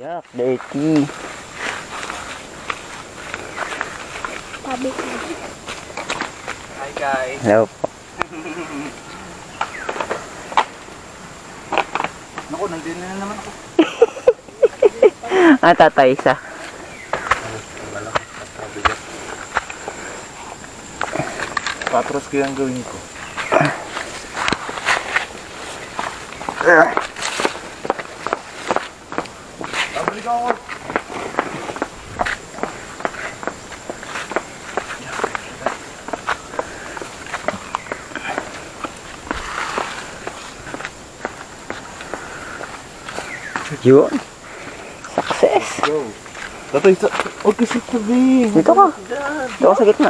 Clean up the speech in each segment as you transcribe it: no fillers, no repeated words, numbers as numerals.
Yak, dirty. Sabi ko. Hi guys. Hello po. Naku, nandun na naman ako. Tatay isa. Patros ko yung gawin ko. Pabalik ako. Yun. Success. Go. Tatay, okay sa tabi. Dito ka. Dito ka sa gitna.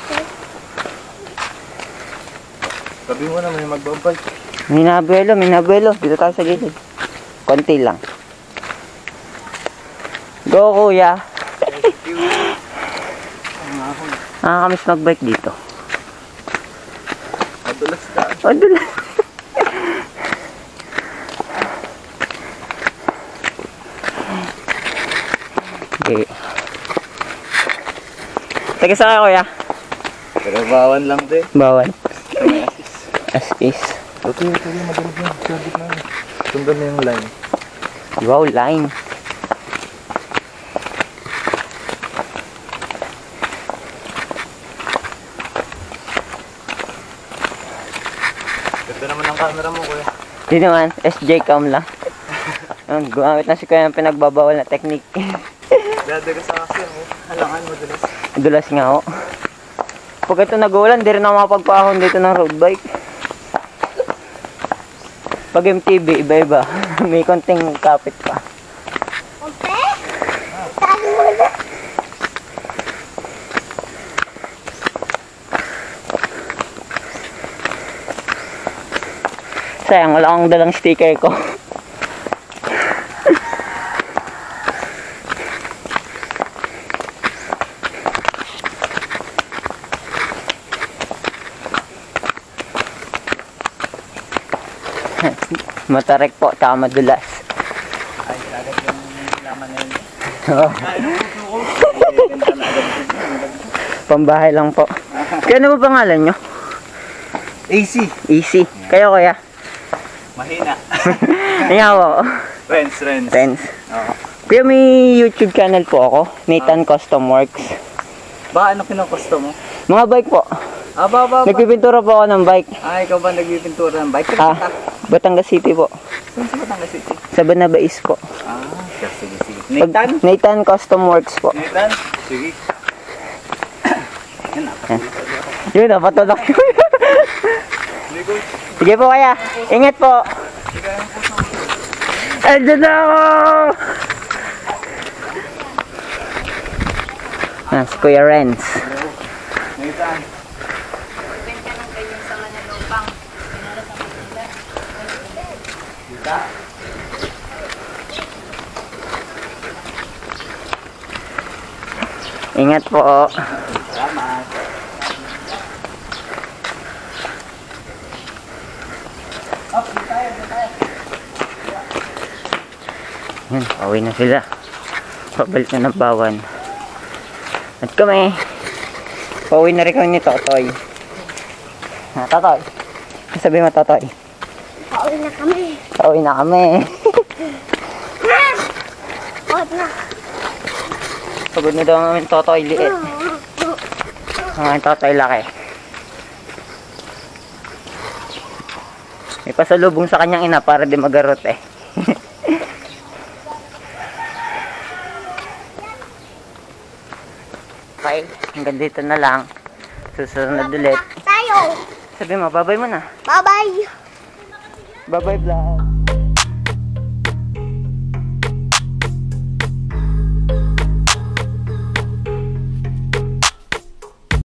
Sabi mo na may magbabike. May nabuelo. Dito tayo sa gilid. Konti lang. Go, kuya. Nakakamiss magbike dito. Madulas ka. Madulas. Okay. Taga sa ka, kuya? Pero bawan lang din. Bawal. As is. Okay, madalag yan. Sabit na. Sundan na yung line. Wow, line. Ganda naman ang camera mo, kuya. Di naman, SJ cam lang. Gumamit na si kuya ng pinagbabawal na technique. Dadaga sa kasi mo. Halangan madulas. Dulas nga ako. Pag ito nag-uulan, di rin ako makapagpaahon dito ng road bike. Pag MTB, iba-iba. May konting kapit pa. Okay? Sabi mo na. Sayang, wala akong dalang sticker ko. Matarek po, tsaka madulas. Ay, agad yung laman na yun. Pambahay lang po. Kaya ano ba pangalan nyo? AC. Easy. Kayo kuya? Mahina. Kaya po. Rens. Tens. Oo. Kuya, may YouTube channel po ako. Nathan Custom Works. Ba, ano kinukusto mo? Mga bike po. Ba. Nagpipintura po ako ng bike. Ay, ikaw ba nagpipintura ng bike? Batangas City po. Saan sa Batangas City? Sa Banabais po. Sige. Nathan? Nathan Custom Works po. Nathan? Sige. Yun, napatulak yun. Sige po kaya. Ingat po. Andun na ako! Si Kuya Renz. Nathan. Ingat po. Salamat. Yan, pauwi na sila. Pabalik na ng bawan. At kami, pauwi na rin kami ni Totoy. Totoy. Sabi mo, Totoy. Pauwi na kami. Pauwi na kami. Huwag na. Pagod na daw namin Totoy liit. Ang Totoy laki. May pasalubong sa kanyang ina para di magarot eh. Okay, hanggang dito na lang. Susunod ulit. Tayo. Sabi mo, bye-bye mo na. Bye-bye. Bye-bye vlog.